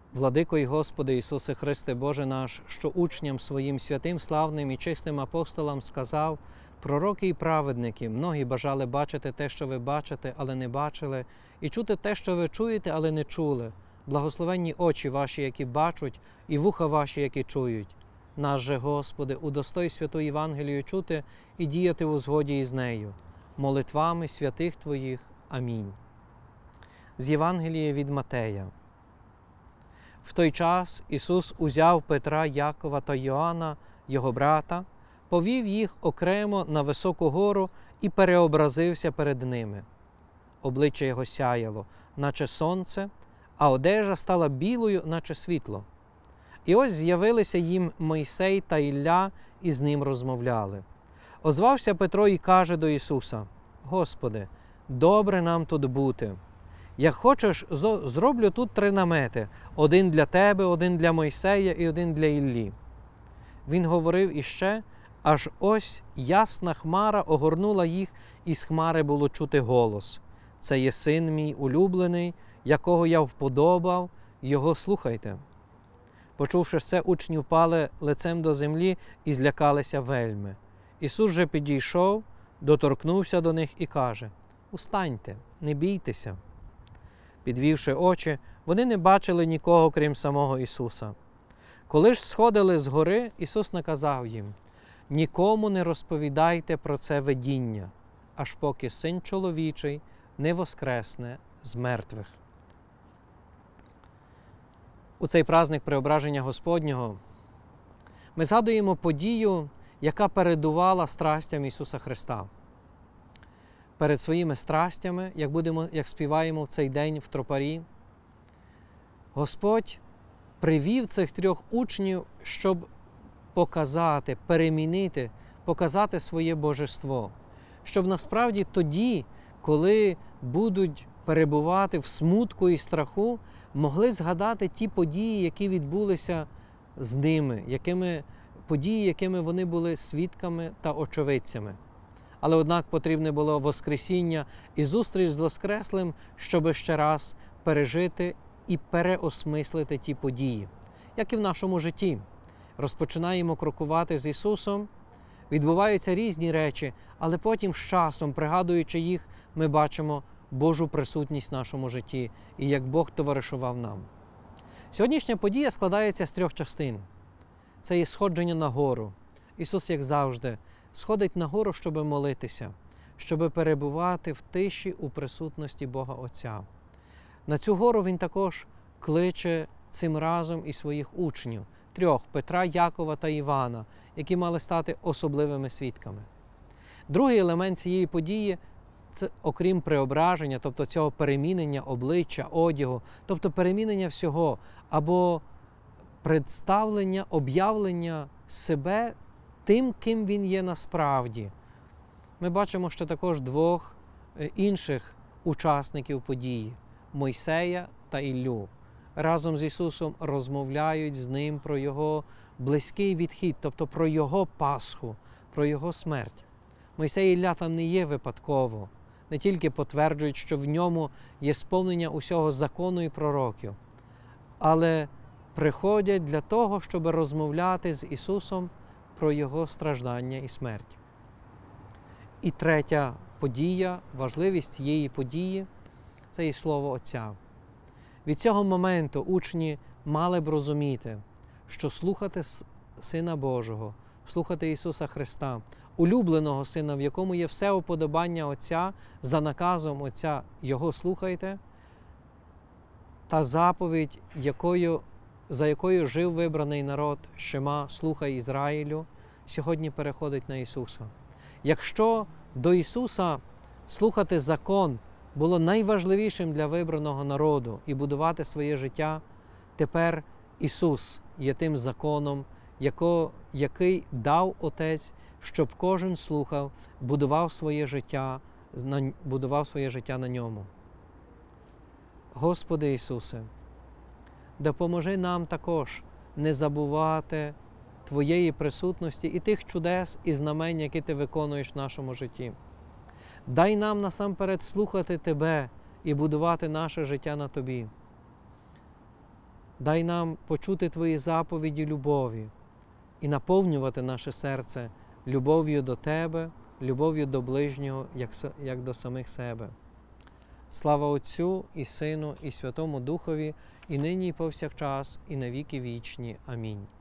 Владико і Господи Ісусе Христе, Боже наш, що учням своїм святим, славним і чистим апостолам сказав: пророки і праведники, многі бажали бачити те, що ви бачите, але не бачили, і чути те, що ви чуєте, але не чули. Благословенні очі ваші, які бачать, і вуха ваші, які чують. Наш же, Господи, удостой святу Євангелію чути і діяти у згоді із нею. Молитвами святих Твоїх. Амінь. З Євангелія від Матея. В той час Ісус узяв Петра, Якова та Йоанна, його брата, повів їх окремо на високу гору і переобразився перед ними. Обличчя його сяяло, наче сонце, а одежа стала білою, наче світло. І ось з'явилися їм Мойсей та Ілля, і з ним розмовляли. Озвався Петро і каже до Ісуса: «Господи, добре нам тут бути. Як хочеш, зроблю тут 3 намети, один для Тебе, один для Мойсея і один для Іллі». Він говорив іще, аж ось ясна хмара огорнула їх, і з хмари було чути голос: «Це є син мій улюблений, якого я вподобав, його слухайте». Почувши це, учні впали лицем до землі і злякалися вельми. Ісус же підійшов, доторкнувся до них і каже: «Устаньте, не бійтеся». Підвівши очі, вони не бачили нікого, крім самого Ісуса. Коли ж сходили з гори, Ісус наказав їм: «Нікому не розповідайте про це видіння, аж поки Син чоловічий не воскресне з мертвих». У цей праздник Преображення Господнього ми згадуємо подію, яка передувала страстям Ісуса Христа. Перед своїми страстями, як співаємо в цей день в тропарі, Господь привів цих 3 учнів, щоб показати, перемінити, показати своє божество. Щоб насправді тоді, коли будуть перебувати в смутку і страху, могли згадати ті події, які відбулися з ними, події, якими вони були свідками та очевидцями. Але однак потрібне було Воскресіння і зустріч з Воскреслим, щоб ще раз пережити і переосмислити ті події. Як і в нашому житті. Розпочинаємо крокувати з Ісусом, відбуваються різні речі, але потім з часом, пригадуючи їх, ми бачимо Божу присутність в нашому житті і як Бог товаришував нам. Сьогоднішня подія складається з 3 частин. Це є сходження на гору. Ісус, як завжди, сходить на гору, щоб молитися, щоб перебувати в тиші у присутності Бога Отця. На цю гору Він також кличе цим разом і своїх учнів, 3 – Петра, Якова та Івана, які мали стати особливими свідками. Другий елемент цієї події – це, окрім преображення, тобто цього перемінення обличчя, одягу, тобто перемінення всього, або представлення, об'явлення себе тим, ким він є насправді. Ми бачимо, що також 2 інших учасників події – Мойсея та Іллю. Разом з Ісусом розмовляють з Ним про Його близький відхід, тобто про Його Пасху, про Його смерть. Мойсей і Ілля там не є випадково, не тільки потверджують, що в ньому є сповнення усього закону і пророків, але приходять для того, щоб розмовляти з Ісусом про Його страждання і смерть. І третя подія, важливість цієї події – це і Слово Отця. Від цього моменту учні мали б розуміти, що слухати Сина Божого, слухати Ісуса Христа, улюбленого Сина, в якому є все уподобання Отця, за наказом Отця Його слухайте, та заповідь, за якою жив вибраний народ Шема, слухай Ізраїлю, сьогодні переходить на Ісуса. Якщо до Ісуса слухати закон було найважливішим для вибраного народу і будувати своє життя, тепер Ісус є тим законом, який дав Отець, щоб кожен слухав, будував своє життя на ньому. Господи Ісусе, допоможи нам також не забувати Твоєї присутності і тих чудес і знамень, які Ти виконуєш в нашому житті. Дай нам насамперед слухати Тебе і будувати наше життя на Тобі. дай нам почути Твої заповіді любові і наповнювати наше серце любов'ю до Тебе, любов'ю до ближнього, як до самих себе. Слава Отцю і Сину, і Святому Духові, і нині, і повсякчас, і на віки вічні. Амінь.